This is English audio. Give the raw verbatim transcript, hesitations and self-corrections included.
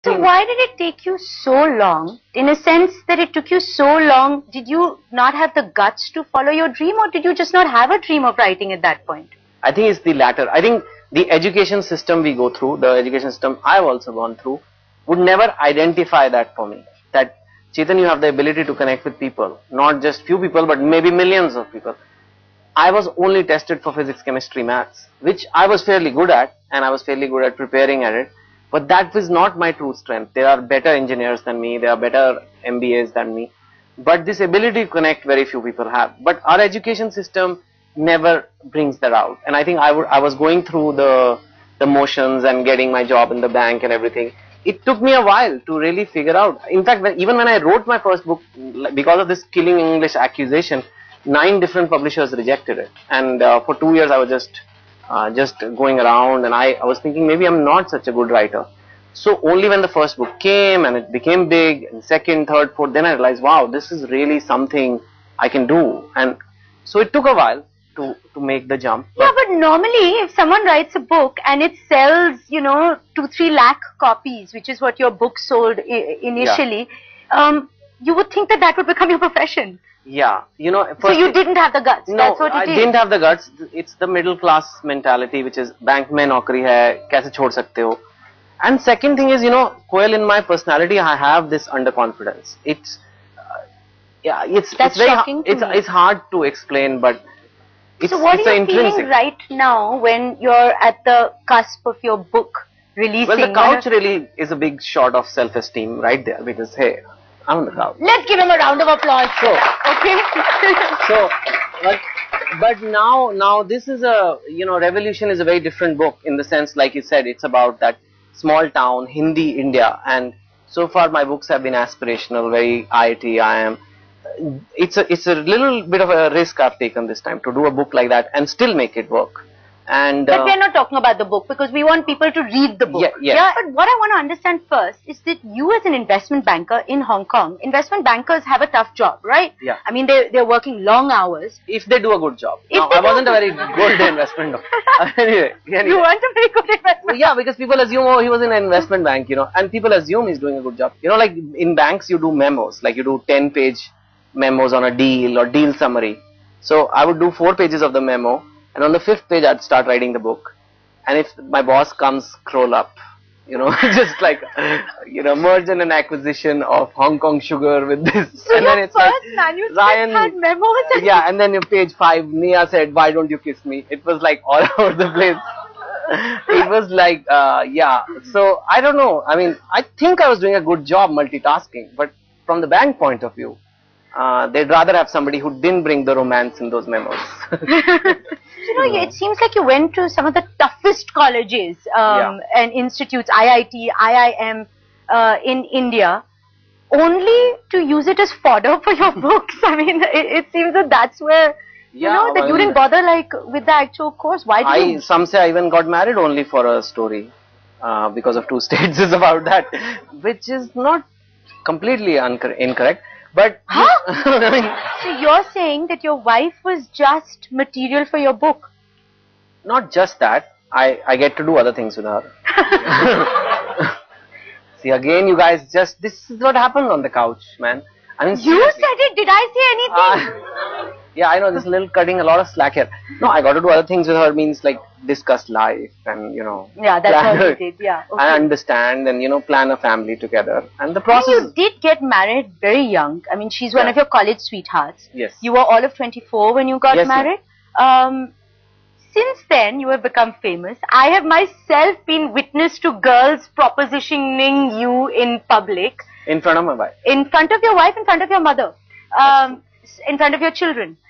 So why did it take you so long? In a sense that it took you so long, did you not have the guts to follow your dream, or did you just not have a dream of writing at that point? I think it's the latter. I think the education system we go through, the education system I've also gone through, would never identify that for me. That, Chetan, you have the ability to connect with people, not just few people, but maybe millions of people. I was only tested for physics, chemistry, maths, which I was fairly good at, and I was fairly good at preparing at it. But that was not my true strength. There are better engineers than me, there are better M B As than me. But this ability to connect, very few people have. But our education system never brings that out. And I think I, would, I was going through the, the motions and getting my job in the bank and everything. It took me a while to really figure out. In fact, when, even when I wrote my first book, because of this Killing English accusation, nine different publishers rejected it. And uh, for two years I was just uh, just going around, and I, I was thinking maybe I'm not such a good writer. So only when the first book came and it became big, and second, third, fourth, then I realized, wow, this is really something I can do. And so it took a while to, to make the jump. Yeah, but normally if someone writes a book and it sells, you know, two, three lakh copies, which is what your book sold I initially, yeah. um, you would think that that would become your profession. Yeah, you know. So you didn't have the guts. No, That's what it I is. didn't have the guts. It's the middle class mentality, which is bank mein naukri hai, kaise chhod sakte ho. And second thing is, you know, Koel, in my personality, I have this underconfidence. It's, uh, yeah, it's That's it's very shocking to it's me. it's hard to explain, but it's so what it's are you intrinsic. feeling right now when you're at the cusp of your book releasing? Well, the couch really is a big shot of self-esteem right there, because hey, I'm on the couch. Let's give him a round of applause. So, okay. so, but, but now, now this is a, you know, Revolution is a very different book in the sense, like you said, it's about that small town, Hindi India, and so far my books have been aspirational, very I I T, I am. It's a, it's a little bit of a risk I've taken this time to do a book like that and still make it work. And, but uh, we are not talking about the book because we want people to read the book. Yeah, yeah. yeah. But what I want to understand first is that you as an investment banker in Hong Kong, investment bankers have a tough job, right? Yeah. I mean, they, they're working long hours. If they do a good job. If now, I wasn't a very good investment banker. anyway, anyway. You weren't a very good investment Well, yeah, because people assume, oh, he was in an investment bank, you know, and people assume he's doing a good job. You know, like in banks, you do memos, like you do ten page memos on a deal or deal summary. So I would do four pages of the memo, and on the fifth page, I'd start writing the book. And if my boss comes, scroll up, you know, just like, you know, merge and an acquisition of Hong Kong Sugar with this. So and your then it's first like, manuscript Ryan, had memos. And yeah, and then in page five, Nia said, why don't you kiss me? It was like all over the place. It was like, uh, yeah. So I don't know. I mean, I think I was doing a good job multitasking, but from the bank point of view, uh, they'd rather have somebody who didn't bring the romance in those memos. You know, it seems like you went to some of the toughest colleges um, Yeah. and institutes, I I T, I I M, uh, in India, only to use it as fodder for your books. I mean, it, it seems that that's where, you Yeah, know, that well, you didn't bother like with the actual course. Why did I, you? some say I even got married only for a story, uh, because of two stages about that, which is not completely incorrect. But Huh? I mean, So you're saying that your wife was just material for your book? not just that, I, I get to do other things with her. See, again, you guys just, this is what happened on the couch, man. I mean, You seriously. said it. Did I say anything? Uh, yeah, I know, this little cutting a lot of slack here. No, I got to do other things with her, means like discuss life and, you know. Yeah, that's plan- how you did. Yeah. Okay. And understand and, you know, plan a family together. And the And process. you did get married very young. I mean, she's one Yeah. of your college sweethearts. Yes. You were all of twenty-four when you got Yes, ma'am. married. Um, since then, you have become famous. I have myself been witness to girls propositioning you in public, In front of my wife. in front of your wife, in front of your mother, um, in front of your children.